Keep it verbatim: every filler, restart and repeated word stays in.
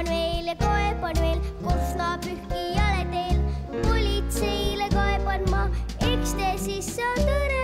kaeban veel ja kaeban veel, korstnapühkijale teel. Politseile kaeban ma, eks te siis saa tõre.